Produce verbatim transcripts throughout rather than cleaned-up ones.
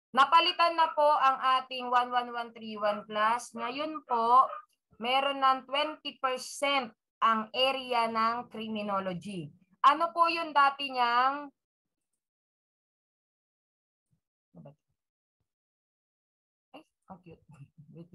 Napalitan na po ang ating one one one three one class. Ngayon po, meron ng twenty percent ang area ng criminology. Ano po yung dati niyang ay, ang cute. Wait.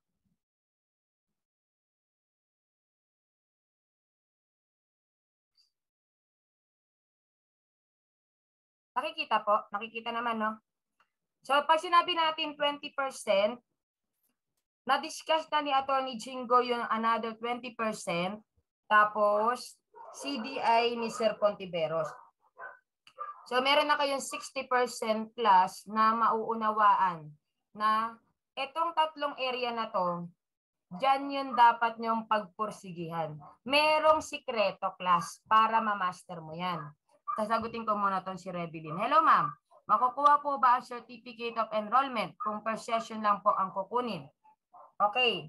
Nakikita po? Nakikita naman, no? So, pag sinabi natin twenty percent, na-discuss na ni Attorney Jingo yung another twenty percent, tapos C D I ni Sir Pontiveros. So, meron na kayong sixty percent plus na mauunawaan na itong tatlong area na to, dyan yun dapat nyong pagpursigihan. Merong sikreto class para ma-master mo yan. Sasagutin ko muna itong si Revelyn. Hello, ma'am. Makukuha po ba ang Certificate of Enrollment kung per session lang po ang kukunin? Okay.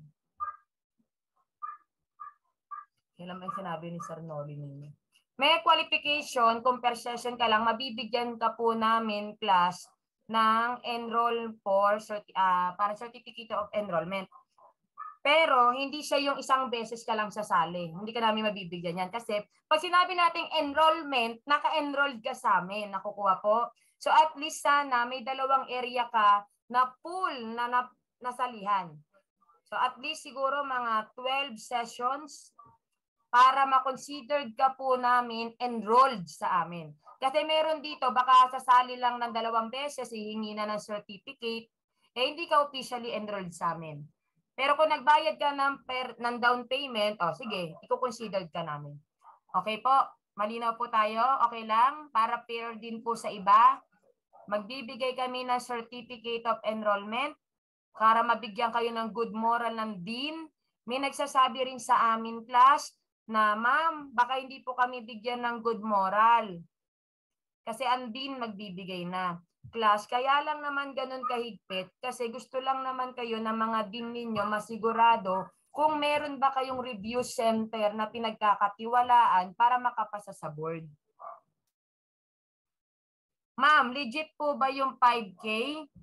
Kailan ba yung sinabi ni Sir Noli ninyo? May qualification, kung per session ka lang, mabibigyan ka po namin class ng enroll for uh, para Certificate of Enrollment. Pero hindi siya yung isang beses ka lang sasali. Hindi ka namin mabibigyan yan. Kasi pag sinabi nating enrollment, naka-enrolled ka sa amin. Nakukuha po. So at least sana may dalawang area ka na pool na, na nasalihan. So at least siguro mga twelve sessions para ma-considered ka po namin enrolled sa amin. Kasi meron dito, baka sasali lang ng dalawang beses, hihingi na ng certificate, eh hindi ka officially enrolled sa amin. Pero kung nagbayad ka ng, per, ng down payment, oh sige, i-considered ka namin. Okay po? Malinaw po tayo? Okay lang? Para fair din po sa iba. Magbibigay kami ng Certificate of Enrollment para mabigyan kayo ng good moral ng dean. May nagsasabi rin sa amin, class, na ma'am, baka hindi po kami bigyan ng good moral. Kasi ang dean magbibigay na. Class, kaya lang naman ganun kahigpit kasi gusto lang naman kayo ng mga dean ninyo masigurado kung meron ba kayong review center na pinagkakatiwalaan para makapasa sa board. Ma'am, legit po ba yung five K?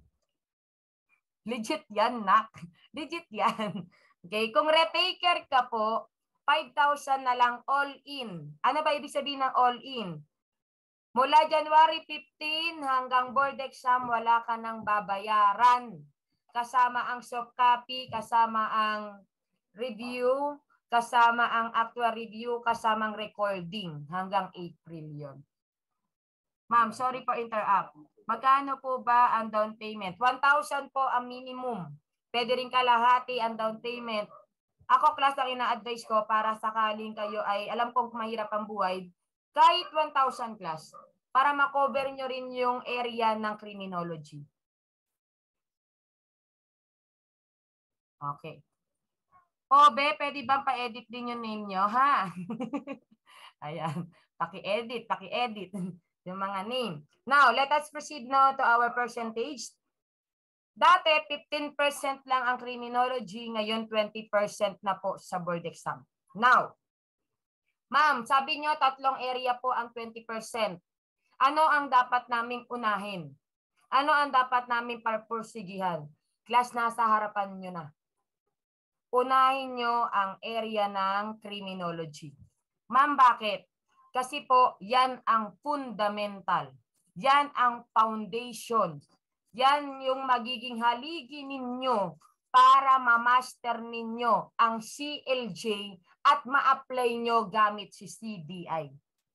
Legit yan, nak. Legit yan. Okay, kung retaker ka po, five thousand na lang all in. Ano ba ibig sabihin ng all in? Mula January fifteen hanggang board exam, wala ka nang babayaran. Kasama ang soft copy, kasama ang review, kasama ang actual review, kasama ang recording. Hanggang April yun. Ma'am, sorry for interrupt. Magkano po ba ang down payment? one thousand po ang minimum. Pwede rin kalahati ang down payment. Ako, class, ang ina-advise ko para sakaling kayo ay, alam kong mahirap ang buhay, kahit one thousand plus, para makover nyo rin yung area ng criminology. Okay. Obe, pwede bang pa-edit din yung name nyo, ha? Ayan, paki-edit, paki-edit yung mga name. Now, let us proceed now to our percentage. Dati, fifteen percent lang ang criminology, ngayon twenty percent na po sa board exam. Now, ma'am, sabi nyo tatlong area po ang twenty percent. Ano ang dapat naming unahin? Ano ang dapat naming parpursigihan? Class, nasa harapan nyo na. Unahin nyo ang area ng criminology. Ma'am, bakit? Kasi po, yan ang fundamental. Yan ang foundation. Yan yung magiging haligi ninyo para ma-master ninyo ang C L J at ma-apply nyo gamit si C D I.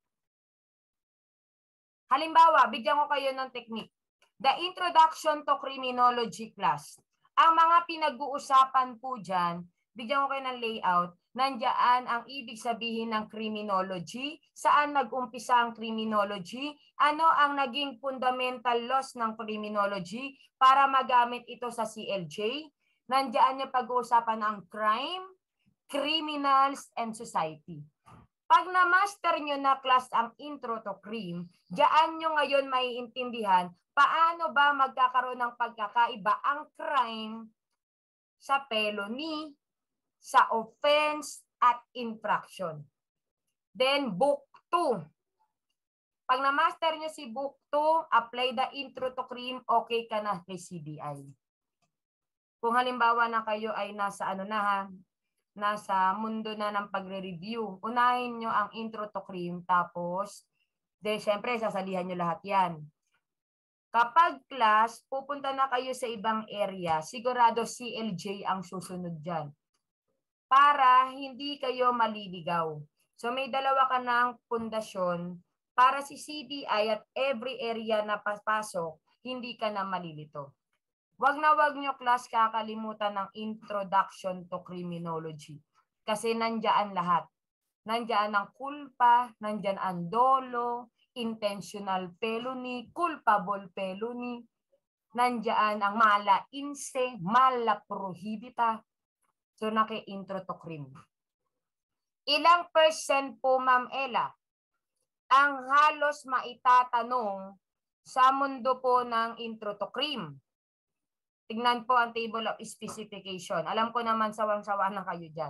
Halimbawa, bigyan ko kayo ng technique. The Introduction to Criminology class. Ang mga pinag-uusapan po dyan, bigyan ko kayo ng layout, nandiyan ang ibig sabihin ng criminology, saan nag-umpisa ang criminology, ano ang naging fundamental laws ng criminology para magamit ito sa C L J, nandiyan yung pag-uusapan ng crime, criminals, and society. Pag na-master nyo na class ang intro to crime, diyan nyo ngayon maiintindihan paano ba magkakaroon ng pagkakaiba ang crime sa felony, sa offense, at infraction. Then, book two. Pag na-master nyo si Book two, apply the intro to cream, okay ka na kay C D I. Kung halimbawa na kayo ay nasa ano na ha, nasa mundo na ng pagre-review, unahin nyo ang intro to cream, tapos, de, syempre, sasalihan nyo lahat yan. Kapag class, pupunta na kayo sa ibang area, sigurado C L J ang susunod dyan. Para hindi kayo maliligaw. So may dalawa ka ng pundasyon para si C D I at every area na papasok, hindi ka na malilito. Wag na wag nyo class kakalimutan ng introduction to criminology. Kasi nandiyan lahat. Nandiyan ang culpa, nandiyan ang dolo, intentional felony, culpable felony, nandiyan ang mala inse, mala prohibita. So naki-intro to crim. Ilang percent po, Ma'am Ella, ang halos maitatanong sa mundo po ng intro to crim? Tingnan po ang table of specification. Alam ko naman sawang-sawa na kayo dyan.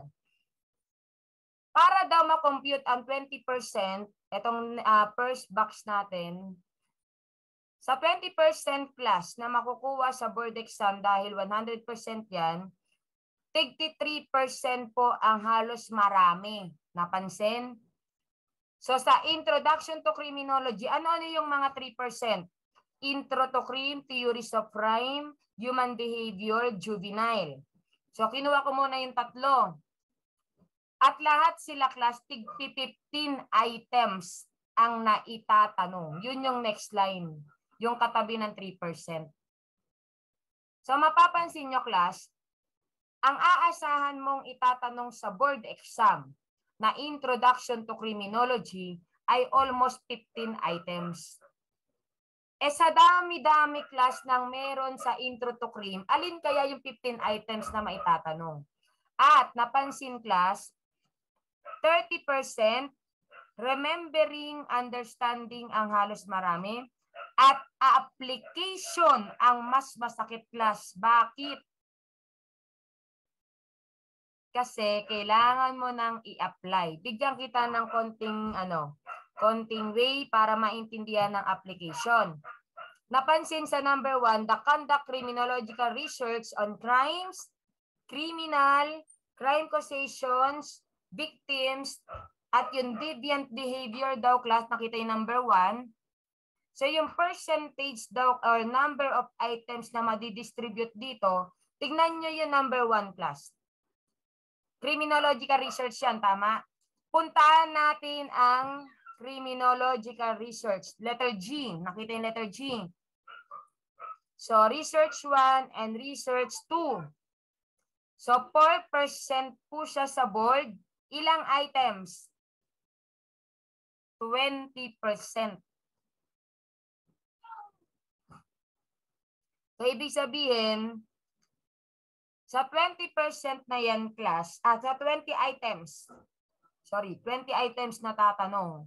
Para daw ma-compute ang twenty percent, itong uh, first box natin, sa twenty percent class na makukuha sa board exam dahil one hundred percent yan, thirty-three percent po ang halos marami. Napansin? So sa introduction to criminology, ano-ano yung mga three percent? Intro to crime, theories of crime, human behavior, juvenile. So kinuha ko muna yung tatlo. At lahat sila class, tig fifteen items ang naitatanong. Yun yung next line, yung katabi ng three percent. So mapapansin nyo class, ang aasahan mong itatanong sa board exam na introduction to criminology ay almost fifteen items. E sa dami-dami class ng meron sa intro to crim, alin kaya yung fifteen items na maitatanong? At napansin class, thirty percent remembering, understanding ang halos marami, at application ang mas masakit class. Bakit? Kasi kailangan mo nang i-apply. Bigyan kita ng konting ano, konting way para maintindihan ng application. Napansin sa number one, the conduct criminological research on crimes, criminal, crime causations, victims, at yung deviant behavior daw class, nakita yung number one. So yung percentage daw or number of items na madidistribute dito, tignan nyo yung number one class. Criminological research yan, tama? Puntahan natin ang criminological research. Letter G. Nakita yung letter G. So, research one and research two. So, four percent po siya sa board. Ilang items? twenty percent. So, ibig sabihin, sa twenty percent na yan class, at sa twenty items, sorry, twenty items na tatanong.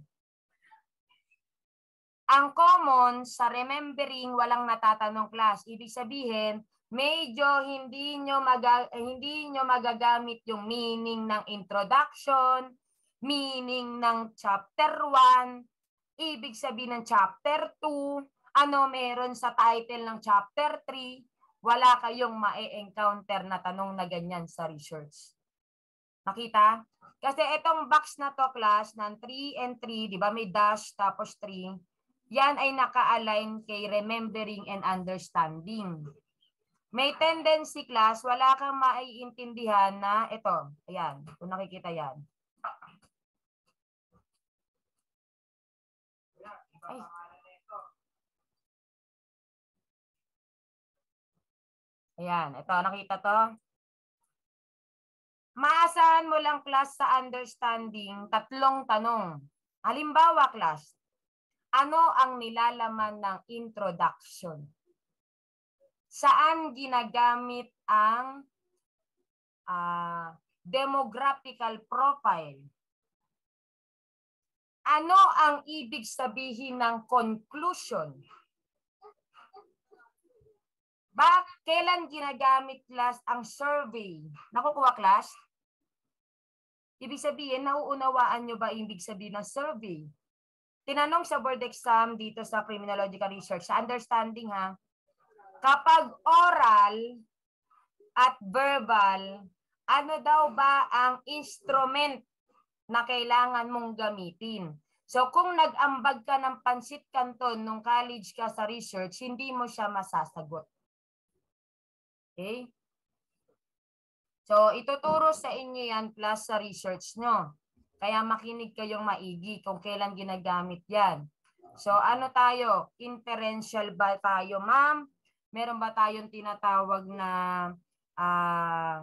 Ang common sa remembering walang natatanong class. Ibig sabihin, medyo hindi nyo, maga, hindi nyo magagamit yung meaning ng introduction, meaning ng chapter one, ibig sabihin ng chapter two, ano meron sa title ng chapter three, wala kayong ma-encounter na tanong na ganyan sa research. Nakita? Kasi itong box na to class ng three and three, di ba may dash tapos three, yan ay naka-align kay remembering and understanding. May tendency class, wala kang maiintindihan na ito. Ayan, kung nakikita yan. Ay. Ayan, ito, nakita to. Maasahan mo lang class sa understanding, tatlong tanong. Halimbawa class, ano ang nilalaman ng introduction? Saan ginagamit ang uh, demographical profile? Ano ang ibig sabihin ng conclusion? Bak, kailan ginagamit class ang survey? Nakukuha class? Ibig sabihin, nauunawaan nyo ba ibig sabihin ng survey? tinanong sa board exam dito sa criminological research, sa understanding ha, kapag oral at verbal, ano daw ba ang instrument na kailangan mong gamitin? So kung nag-ambag ka ng pansit canton nung college ka sa research, hindi mo siya masasagot. Okay? So ituturo sa inyo yan plus sa research nyo. Kaya makinig kayong maigi kung kailan ginagamit yan. So ano tayo? Inferential ba tayo, ma'am? Meron ba tayong tinatawag na uh,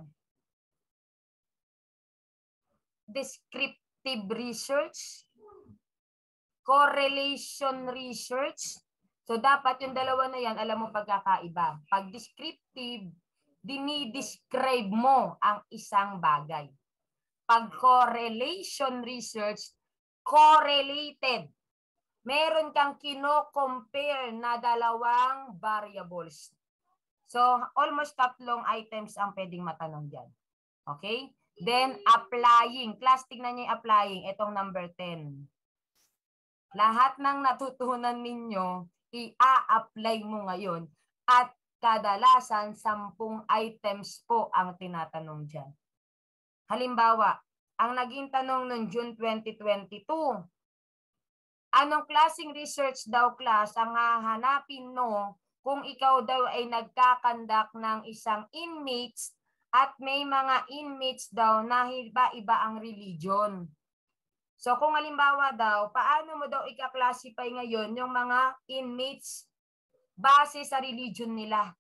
descriptive research? Correlation research? So dapat yung dalawa na yan, alam mo pagkakaiba. Pag descriptive, dinidescribe mo ang isang bagay. Pag correlation research, correlated. Meron kang kino-compare na dalawang variables. So, almost tatlong items ang pwedeng matanong dyan. Okay? Then, applying. Class, tignan nyo yung applying. Itong number ten. Lahat ng natutunan ninyo, i-a-apply mo ngayon. At kadalasan, sampung items po ang tinatanong dyan. Halimbawa, ang naging tanong noong June twenty twenty-two, anong klaseng research daw class ang hahanapin no kung ikaw daw ay nagkakandak ng isang inmates at may mga inmates daw na iba-iba ang religion. So kung halimbawa daw, paano mo daw ika-classify ngayon yung mga inmates base sa religion nila?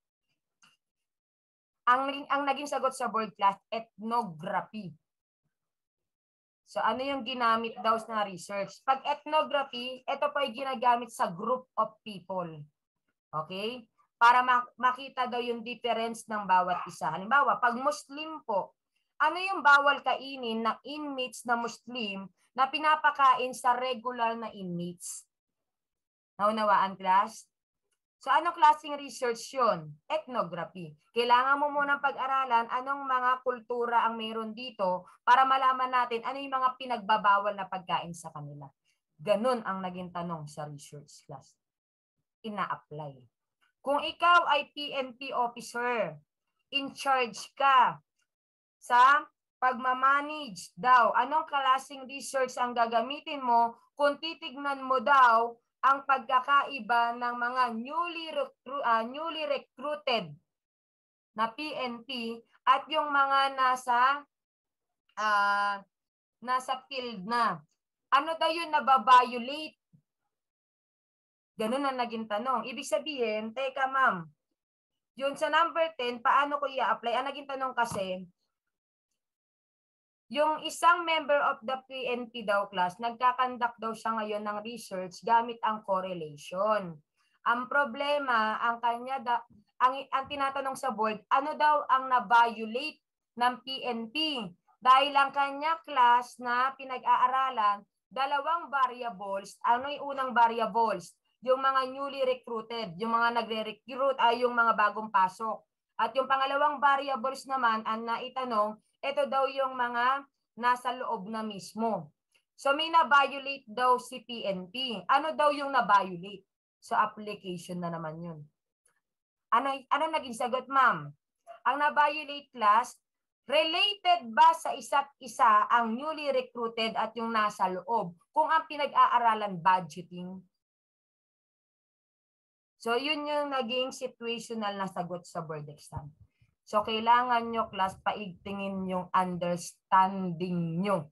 Ang, ang naging sagot sa board class, ethnography. So ano yung ginamit daw na research? Pag ethnography, ito po ay ginagamit sa group of people. Okay? Para makita daw yung difference ng bawat isa. Halimbawa, pag Muslim po, ano yung bawal kainin ng inmates na Muslim na pinapakain sa regular na inmates? Naunawaan, class? So anong klaseng research yun? Ethnography. Kailangan mo munang pag-aralan anong mga kultura ang mayroon dito para malaman natin ano yung mga pinagbabawal na pagkain sa kanila. Ganun ang naging tanong sa research class. Ina-apply. Kung ikaw ay P N P officer, in charge ka sa pagmamanage daw, anong klaseng research ang gagamitin mo kung titignan mo daw ang pagkakaiba ng mga newly, recru uh, newly recruited na P N P at yung mga nasa uh, nasa field na. Ano daw yun nababiolate? Ganun ang naging tanong. Ibig sabihin, teka ma'am, yun sa number ten, paano ko i-apply? Ang naging tanong kasi, yung isang member of the P N P daw class, nagkakandak daw siya ngayon ng research gamit ang correlation. Ang problema, ang kanya da, ang, ang tinatanong sa board, ano daw ang na-violate ng P N P? Dahil ang kanya class na pinag-aaralan, dalawang variables. Ano yung unang variables? Yung mga newly recruited, yung mga nagre-recruit ay yung mga bagong pasok. At yung pangalawang variables naman, ang naitanong, ito daw yung mga nasa loob na mismo. So may na-violate daw si P N P. Ano daw yung na-violate? So application na naman yun. Ano, ano naging sagot, ma'am? Ang na-violate class, related ba sa isa't isa ang newly recruited at yung nasa loob? Kung ang pinag-aaralan budgeting. So yun yung naging situational na sagot sa board exam. So, kailangan nyo, class, paigtingin yung understanding nyo.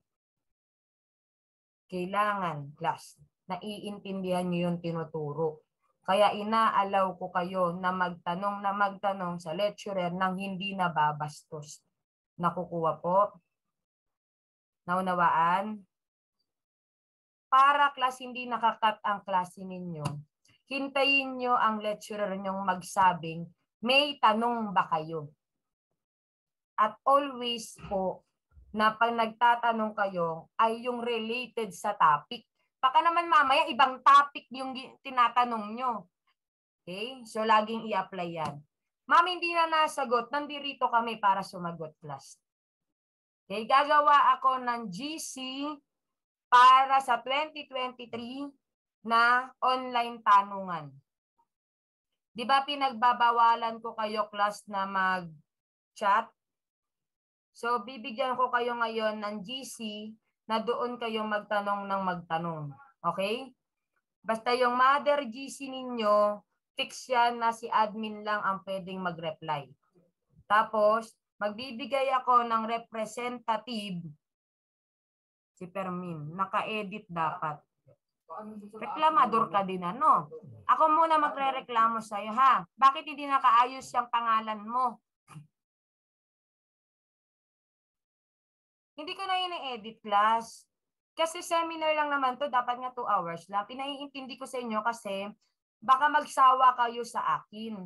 Kailangan, class, naiintindihan nyo yung tinuturo. Kaya inaalaw ko kayo na magtanong na magtanong sa lecturer nang hindi nababastos. Nakukuha po? Naunawaan? Para, class, hindi nakakat ang klase ninyo, hintayin nyo ang lecturer nyong magsabing, may tanong ba kayo? At always po, na pag nagtatanong kayo, ay yung related sa topic. Baka naman mamaya, ibang topic yung tinatanong nyo. Okay? So, laging i-apply yan. Ma'am, hindi na nasagot. Nandirito kami para sumagot, class. Okay? Gagawa ako ng G C para sa twenty twenty-three na online tanungan. Di ba pinagbabawalan ko kayo class na mag-chat? So, bibigyan ko kayo ngayon ng G C na doon kayo magtanong ng magtanong. Okay? Basta yung mother G C ninyo, fix yan na si admin lang ang pwedeng mag-reply. Tapos, magbibigay ako ng representative, si Permin, naka-edit dapat. Reklamador ka din ano. Ako muna magre-reklamo sa'yo ha. Bakit hindi nakaayos yung pangalan mo? Hindi ko na ini-edit class. Kasi seminar lang naman to, dapat nga two hours lang. Pinaiintindi ko sa inyo kasi baka magsawa kayo sa akin.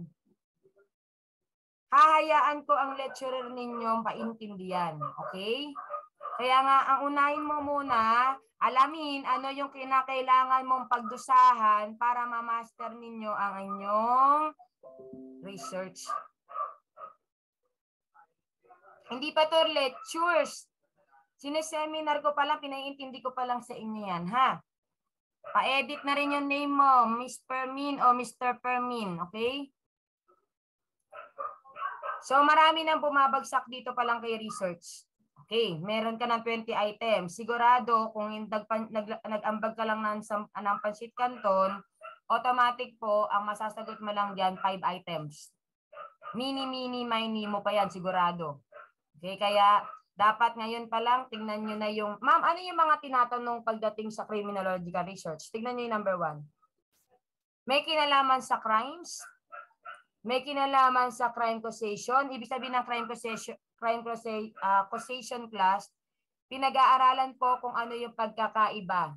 Hahayaan ko ang lecturer ninyong paintindihan. Okay? Kaya nga, ang unahin mo muna, alamin ano yung kinakailangan mong pagdusahan para ma-master ninyo ang inyong research. Hindi pa to lectures. Sineseminar ko pa lang, pinaiintindi ko pa lang sa inyo yan, ha? Pa-edit na rin yung name mo, Miss Permin o Mister Permin, okay? So, marami nang bumabagsak dito pa lang kay research. Okay, meron ka ng twenty items. Sigurado, kung nag-ambag ka lang ng, ng pansit canton, automatic po, ang masasagot mo lang dyan, five items. Mini, mini, mini mo pa yan, sigurado. Okay, kaya dapat ngayon pa lang, tingnan nyo na yung, ma'am, ano yung mga tinatanong pagdating sa criminological research? Tingnan nyo yung number one. May kinalaman sa crimes? May kinalaman sa crime causation? Ibig sabihin ng crime causation, crime uh, causation class, pinag-aaralan po kung ano yung pagkakaiba.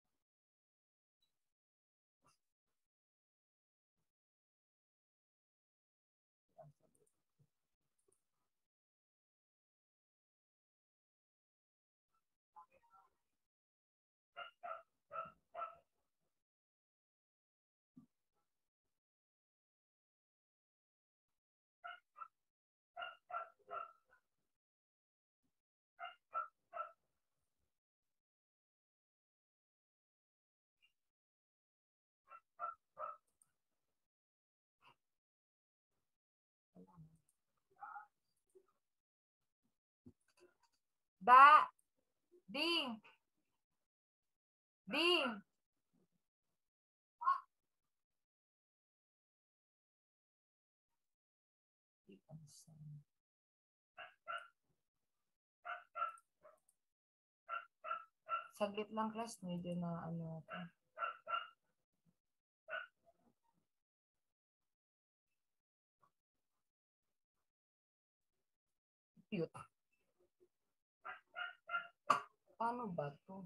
Da, di, di. Saglit lang class, medyo na ano ako. Cute. Paano ba to?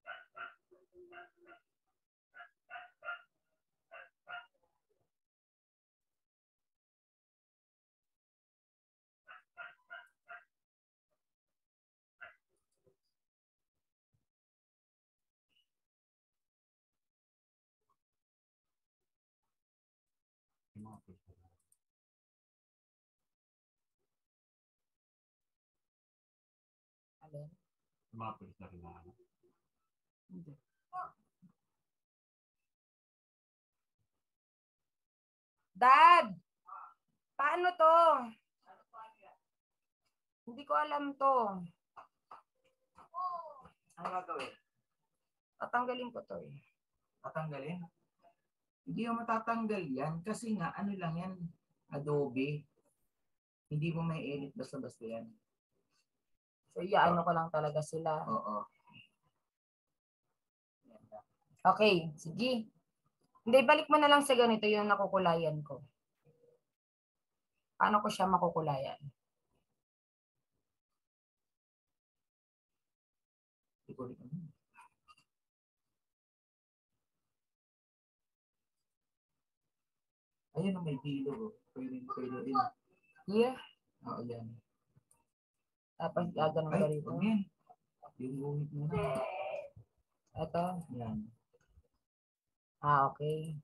Alin? Mapos na rin na. Hindi. Dad! Paano to? Hindi ko alam to. Ano gagawin? Tatanggalin ko to eh. Tatanggalin? Hindi mo matatanggal yan kasi nga ano lang yan, Adobe. Hindi mo may edit basta-basta yan. So, iyaano ko lang talaga sila. Oo. Okay, sige. Hindi, balik mo na lang sa ganito yung nakukulayan ko. Paano ko siya makukulayan? Ayun ang may dilo. Pwede, pwede din. Yeah. Oo, yan. Tapos gagano ka rito. Ay, yung guhit mo na. Ito. Yan. Ah, okay.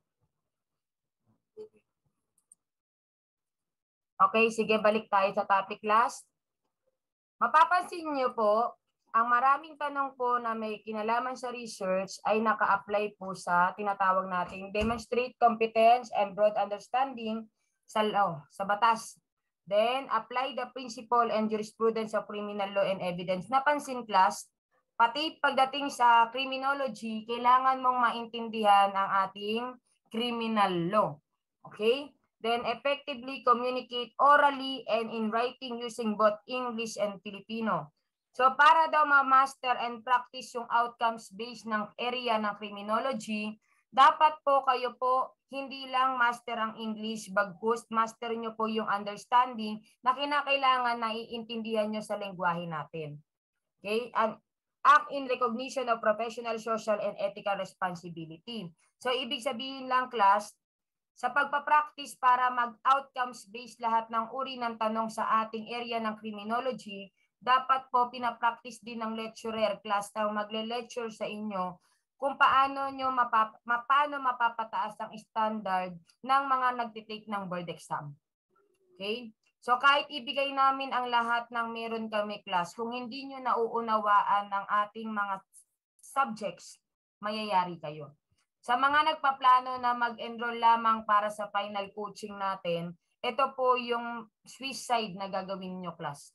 Okay, sige, balik tayo sa topic last. Mapapansin niyo po, ang maraming tanong po na may kinalaman sa research ay naka-apply po sa tinatawag nating demonstrate competence and broad understanding sa law, sa batas. Then, apply the principle and jurisprudence of criminal law and evidence. Napansin, class, pati pagdating sa criminology, kailangan mong maintindihan ang ating criminal law. Okay? Then, effectively communicate orally and in writing using both English and Filipino. So, para daw ma-master and practice yung outcomes-based ng area ng criminology, dapat po kayo po hindi lang master ang English, bagkus master nyo po yung understanding na kinakailangan na iintindihan nyo sa lengguwahe natin. Okay? And act in recognition of professional, social, and ethical responsibility. So, ibig sabihin lang, class, sa pagpapractice para mag-outcomes-based lahat ng uri ng tanong sa ating area ng criminology, dapat po pinapractice din ng lecturer, class, na magle-lecture sa inyo kung paano nyo mapap paano mapapataas ang standard ng mga nagtitake ng board exam. Okay? So kahit ibigay namin ang lahat ng meron kami, class, kung hindi nyo nauunawaan ng ating mga subjects, mayayari kayo. Sa mga nagpaplano na mag-enroll lamang para sa final coaching natin, ito po yung Swiss side na gagawin nyo, class.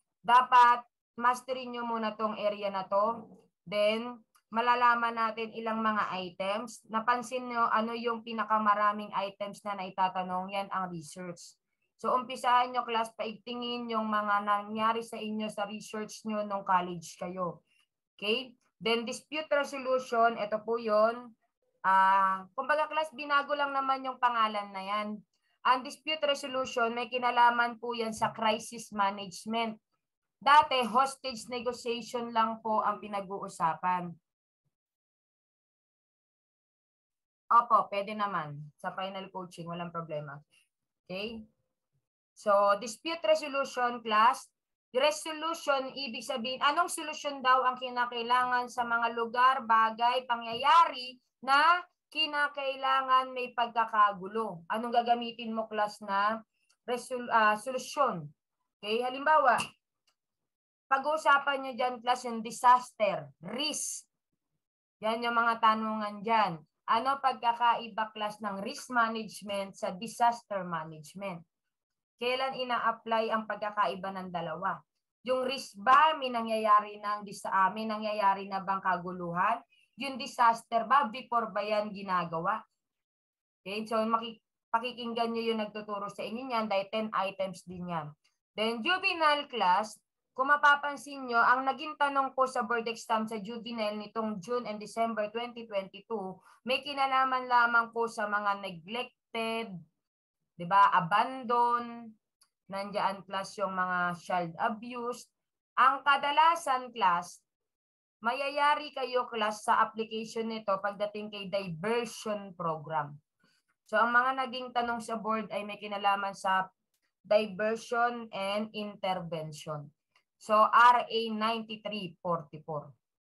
Dapat masterin nyo muna tong area na to. Then, malalaman natin ilang mga items. Napansin nyo ano yung pinakamaraming items na naitatanong, yan ang research. So, umpisahan nyo, class, paigtingin yung mga nangyari sa inyo sa research nyo nung college kayo. Okay? Then, dispute resolution, ito po yun. Uh, kumbaga, class, binago lang naman yung pangalan na yan. Ang dispute resolution, may kinalaman po yan sa crisis management. Dati, hostage negotiation lang po ang pinag-uusapan. Opo, pwede naman. Sa final coaching, walang problema. Okay? So, dispute resolution, class. Resolution, ibig sabihin, anong solusyon daw ang kinakailangan sa mga lugar, bagay, pangyayari na kinakailangan may pagkakagulo? Anong gagamitin mo, class, na resol uh, solusyon? Okay? Halimbawa, pag-uusapan nyo dyan, class, yung disaster, risk. Yan yung mga tanungan dyan. Ano pagkakaiba, class, ng risk management sa disaster management? Kailan ina-apply ang pagkakaiba ng dalawa? Yung risk ba, may nangyayari, ng, uh, may nangyayari na bang kaguluhan? Yung disaster ba, before ba yan ginagawa? Okay, so pakikinggan nyo yung nagtuturo sa inyo yan dahil ten items din yan. Then juvenile, class, kung mapapansin nyo, ang naging tanong po sa board exam sa juvenile nitong June and December twenty twenty-two, may kinalaman lamang po sa mga neglected, di ba, abandon, nandiyan, class, yung mga child abuse. Ang kadalasan, class, mayayari kayo, class, sa application nito pagdating kay diversion program. So, ang mga naging tanong sa board ay may kinalaman sa diversion and intervention. So, R A ninety-three forty-four.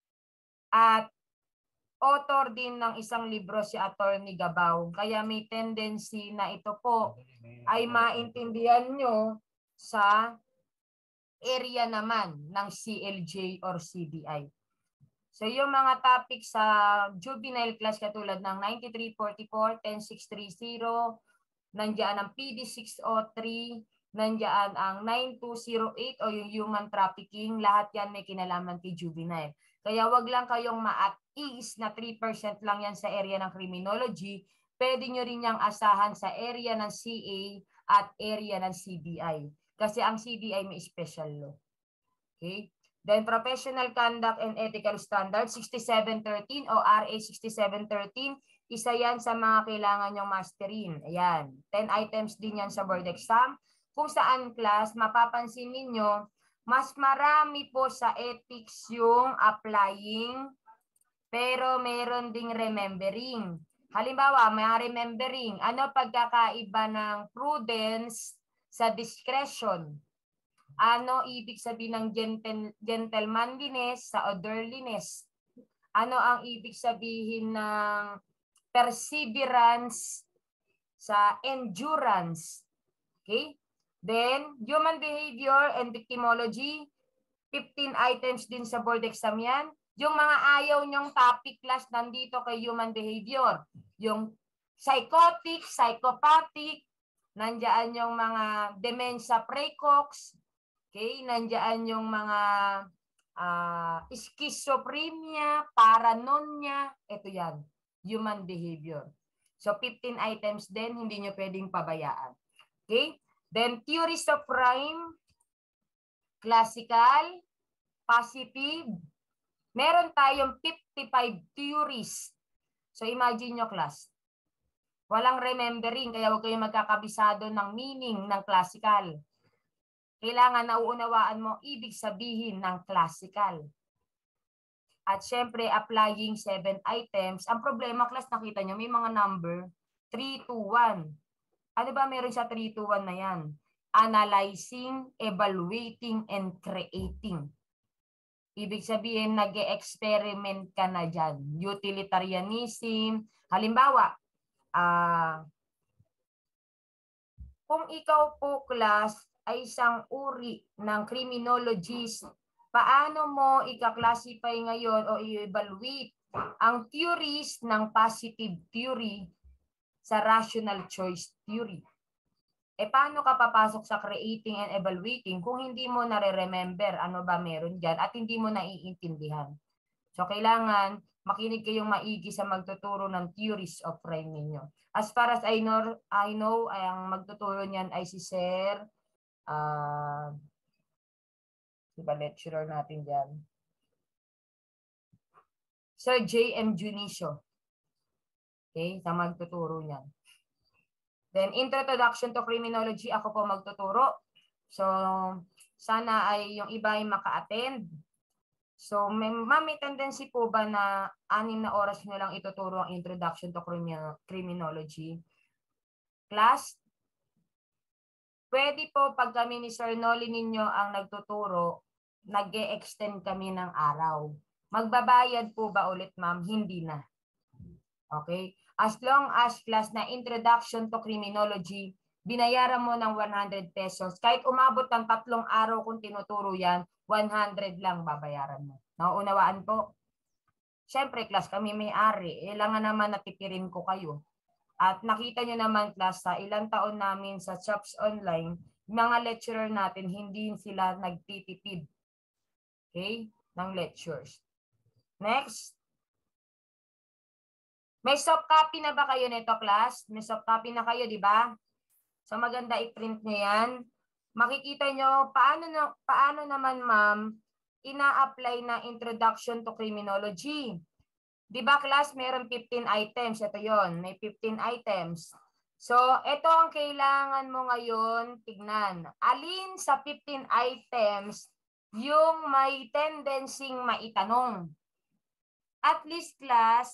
At author din ng isang libro si Attorney Gabaw. Kaya may tendency na ito po ay maintindihan nyo sa area naman ng C L J or C B I. So, yung mga topic sa juvenile class katulad ng ninety-three forty-four, ten six thirty, nandiyan ang P D six oh three, nandiyan ang nine two oh eight o yung human trafficking, lahat yan may kinalaman kay juvenile. Kaya wag lang kayong ma-at ease na three percent lang yan sa area ng criminology, pwede nyo rin yung asahan sa area ng C A at area ng C B I. Kasi ang C B I may special law. Okay? Then professional conduct and ethical standards, sixty-seven thirteen o R A sixty-seven thirteen, isa yan sa mga kailangan nyong masterin. Ayan, ten items din yan sa board exam. Kung saan, class, mapapansin ninyo, mas marami po sa ethics yung applying, pero meron ding remembering. Halimbawa, may remembering. Ano pagkakaiba ng prudence sa discretion? Ano ibig sabihin ng gentle, gentlemanliness sa orderliness? Ano ang ibig sabihin ng perseverance sa endurance? Okay? Then, human behavior and victimology, fifteen items din sa board exam yan. Yung mga ayaw nyong topic class nandito kay human behavior. Yung psychotic, psychopathic, nandiyan yung mga dementia precox, okay? Nandiyan yung mga uh, schizophrenia, paranoia, ito yan, human behavior. So fifteen items din, hindi nyo pwedeng pabayaan. Okay? Then theories of crime, classical, positive. Meron tayong fifty-five theories. So imagine nyo class. Walang remembering, kaya huwag kayong magkakabisado ng meaning ng classical. Kailangan nauunawaan mo ibig sabihin ng classical. At syempre, applying seven items. Ang problema, class, nakita nyo, may mga number three, two, one. Ano ba meron sa three, two, one na yan? Analyzing, evaluating, and creating. Ibig sabihin, nag-e-experiment ka na dyan. Utilitarianism. Halimbawa, uh, kung ikaw po, class, ay isang uri ng criminologist, paano mo ika-classify ngayon o i-evaluate ang theories ng positive theory sa rational choice theory? E paano ka papasok sa creating and evaluating kung hindi mo nare-remember ano ba meron dyan at hindi mo naiintindihan? So, kailangan makinig kayong maigi sa magtuturo ng theories of crime ninyo. As far as I know, I know ang magtuturo niyan ay si Sir, uh, diba lecturer natin dyan? Sir J M Junicio. Okay, sa magtuturo niyan. Then, introduction to criminology, ako po magtuturo. So, sana ay yung iba ay maka-attend. So, may, may tendency po ba na anim na oras nyo lang ituturo ang introduction to criminology? Class, pwede po pag kami ni Sir Noli ninyo ang nagtuturo, nag-e-extend kami ng araw. Magbabayad po ba ulit, ma'am? Hindi na. Okay? As long as class na introduction to criminology, binayaran mo ng one hundred pesos. Kahit umabot ng tatlong araw kung tinuturo yan, one hundred lang babayaran mo. Nauunawaan po? Siyempre, class, kami may-ari. Kailangan naman natipirin ko kayo. At nakita nyo naman, class, sa ilang taon namin sa Chops Online, mga lecturer natin, hindi sila nagtitipid. Okay? Ng lectures. Next. May soft copy na ba kayo nito, class? May soft copy na kayo, di ba? So, maganda i-print nyo yan. Makikita nyo, paano, na, paano naman, ma'am, ina-apply na introduction to criminology. Di ba, class, meron fifteen items. Ito yon, may fifteen items. So, ito ang kailangan mo ngayon tignan. Alin sa fifteen items yung may tendency maitanong? At least, class,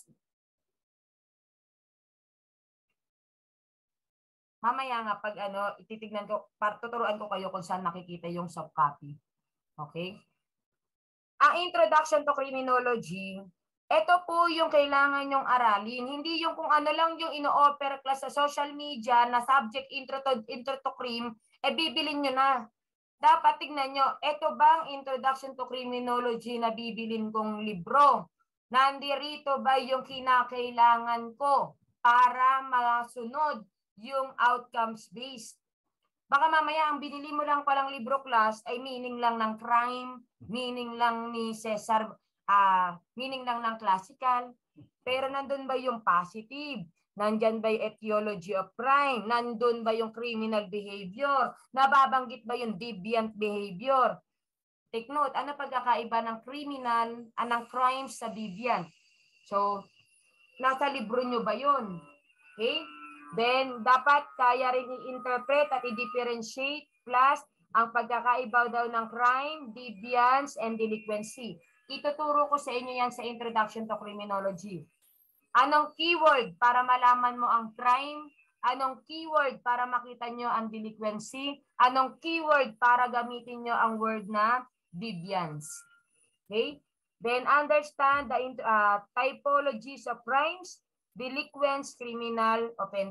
mamaya nga pag ano, ititignan ko, para tuturuan ko kayo kung saan makikita yung soft copy. Okay? Ang introduction to criminology, ito po yung kailangan nyong aralin. Hindi yung kung ano lang yung ino-offer class sa social media na subject intro to, intro to crime, eh bibilin nyo na. Dapat tignan nyo, ito bang introduction to criminology na bibilin kong libro? Nandirito ba yung kinakailangan ko para masunod yung outcomes based? Baka mamaya ang binili mo lang palang libro, class ay meaning lang ng crime, meaning lang ni Cesar, uh, meaning lang ng classical. Pero nandun ba yung positive? Nandyan ba yung etiology of crime? Nandun ba yung criminal behavior? Nababanggit ba yung deviant behavior? Take note, ano pagkakaiba ng criminal, anong crimes sa deviant? So, nasa libro nyo ba yun? Okay? Then, dapat kaya rin i-interpret at i-differentiate plus ang pagkakaiba daw ng crime, deviance, and delinquency. Ituturo ko sa inyo yan sa Introduction to Criminology. Anong keyword para malaman mo ang crime? Anong keyword para makita nyo ang delinquency? Anong keyword para gamitin nyo ang word na deviance? Okay? Then, understand the uh, typologies of crimes, delinquents, criminal offender.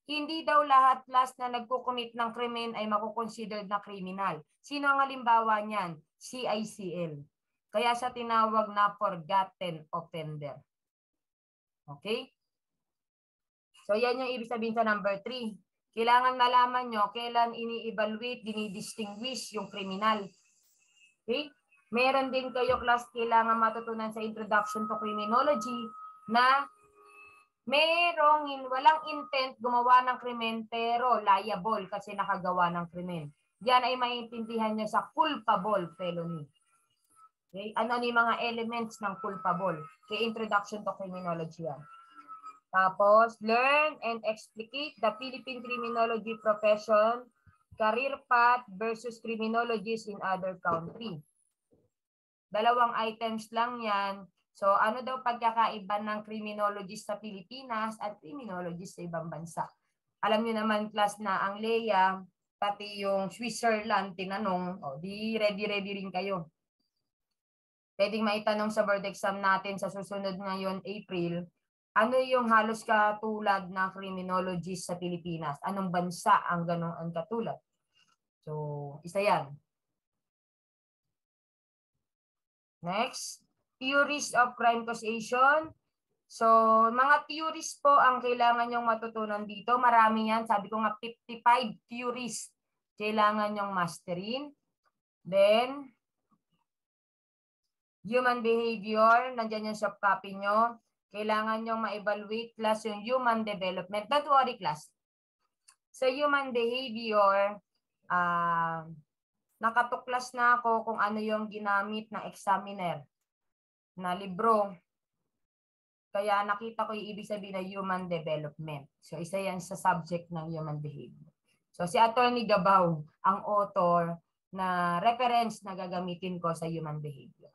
Hindi daw lahat class na nagko-commit ng krimen ay makukonsidered na criminal. Sino ang halimbawa niyan? C I C L. Kaya sa tinawag na forgotten offender. Okay? So yan yung ibig sabihin sa number three. Kailangan malaman nyo kailan ini-evaluate, dinidistinguish yung criminal. Okay? Meron din kayo class kailangan matutunan sa Introduction to Criminology na merong walang intent gumawa ng krimen pero liable kasi nakagawa ng krimen. Yan ay maintindihan nyo sa culpable felony. Okay? Ano ni mga elements ng culpable? Kay Introduction to Criminology yan. Tapos, learn and explicate the Philippine criminology profession, career path versus criminologists in other country. Dalawang items lang yan. So, ano daw pagkakaiba ng criminologist sa Pilipinas at criminologist sa ibang bansa? Alam niyo naman, class, na ang L E A, pati yung Switzerland, tinanong, o, di ready-ready rin kayo. Pwedeng maitanong sa board exam natin sa susunod ngayon, April, ano yung halos katulad na criminologist sa Pilipinas? Anong bansa ang ganong ang katulad? So, isa yan. Next, theories of crime causation. So, mga theories po ang kailangan nyong matutunan dito. Marami yan. Sabi ko nga, fifty-five theories kailangan nyong masterin. Then, human behavior. Nandyan yung soft copy nyo. Kailangan nyo ma-evaluate class yung human development. Don't worry class. Sa human behavior, uh, nakatuklas na ako kung ano yung ginamit ng examiner na libro. Kaya nakita ko yung ibig sabihin na human development. So isa yan sa subject ng human behavior. So si Attorney Gabaw, ang author na reference na gagamitin ko sa human behavior.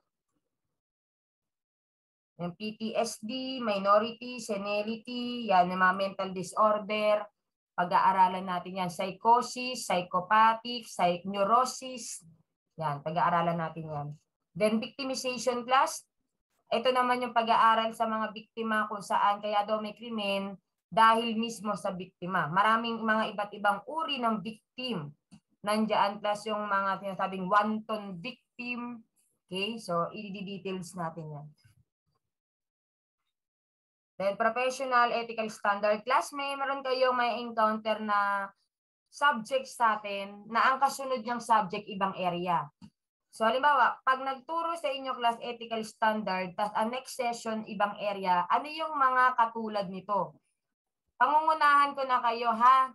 Yung P T S D, minority, senility, yan yung mga mental disorder. Pag-aaralan natin yan. Psychosis, psychopathic, psych neurosis. Yan, pag-aaralan natin yan. Then victimization class. Ito naman yung pag-aaral sa mga biktima kung saan kaya daw may krimen dahil mismo sa biktima. Maraming mga iba't ibang uri ng victim. Nandiyan class yung mga sinasabing wanton victim. Okay, so i-details natin yan. Then, professional ethical standard class, may meron kayong may encounter na subjects sa atin na ang kasunod niyang subject ibang area. So, halimbawa, pag nagturo sa inyo class ethical standard, tas ang next session ibang area, ano yung mga katulad nito? Pangungunahan ko na kayo, ha?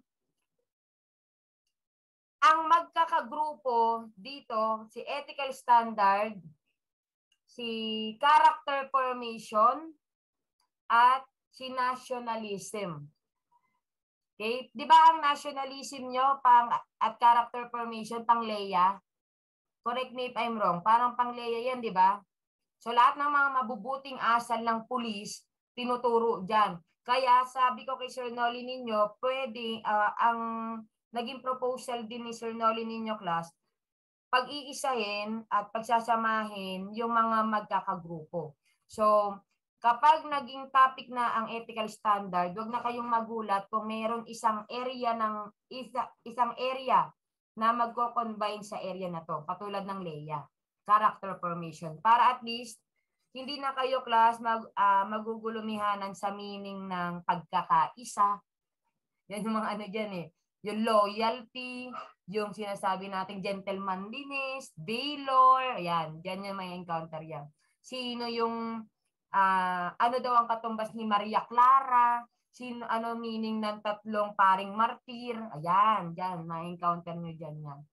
Ang magkakagrupo dito, si ethical standard, si character formation, at si nationalism. Okay? Di ba ang nationalism nyo pang, at character formation pang L E A? Correct me if I'm wrong. Parang pang L E A yan, di ba? So lahat ng mga mabubuting asal ng pulis, tinuturo dyan. Kaya sabi ko kay Sir Noli ninyo, pwede, uh, ang naging proposal din ni Sir Noli ninyo class, pag-iisahin at pagsasamahin yung mga magkakagrupo. So, kapag naging topic na ang ethical standard, wag na kayong magulat kung mayroong isang area ng isa, isang area na magko-combine sa area na to, katulad ng L E A, character formation. Para at least hindi na kayo class mag uh, magugulumihanan sa meaning ng pagkakaisa. Yan yung mga ano diyan eh. Yung loyalty, yung sinasabi nating gentlemanliness, valor, ayan, diyan yung may encounter yan. Sino yung Uh, ano daw ang katumbas ni Maria Clara? Sino, ano meaning ng tatlong paring martir? Ayan, dyan, ma-encounter nyo dyan yan.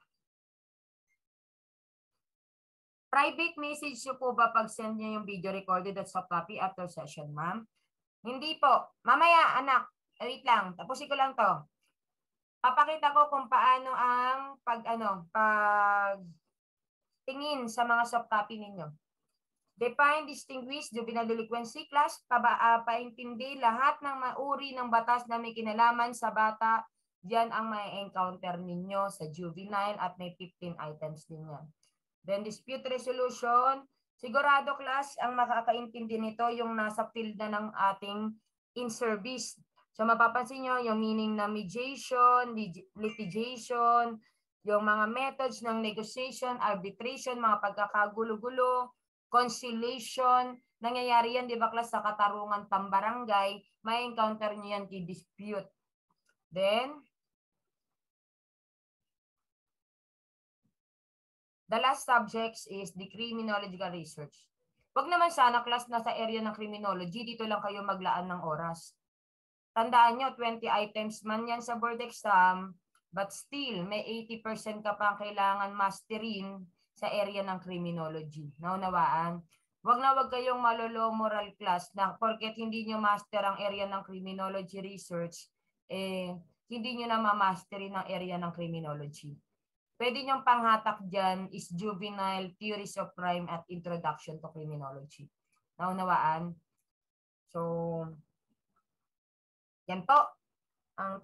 Private message nyo po ba pag send nyo yung video recorded at soft copy after session, ma'am? Hindi po. Mamaya, anak, wait lang, tapusin ko lang to. Papakita ko kung paano ang pag, ano, pag tingin sa mga soft copy ninyo. Define, distinguish, juvenile delinquency class, paba, uh, paintindi lahat ng mauri ng batas na may kinalaman sa bata, diyan ang may encounter ninyo sa juvenile at may fifteen items din yan. Then dispute resolution, sigurado class, ang makakaintindi nito yung nasa field na ng ating in-service. So mapapansin nyo yung meaning na mediation, litigation, yung mga methods ng negotiation, arbitration, mga pagkakagulo-gulo, conciliation, nangyayari yan, di ba class, sa katarungan pambarangay, may encounter nyo yan kay dispute. Then, the last subjects is the criminological research. Wag naman sana class na sa area ng criminology, dito lang kayo maglaan ng oras. Tandaan nyo, twenty items man yan sa board exam, but still, may eighty percent ka pang kailangan masterin sa area ng criminology. Naunawaan? Wag na wag kayong malolo moral class na porket hindi nyo master ang area ng criminology research, eh, hindi nyo na ma-mastery ng area ng criminology. Pwede nyong panghatak dyan is juvenile theories of crime at introduction to criminology. Naunawaan? So, yan po ang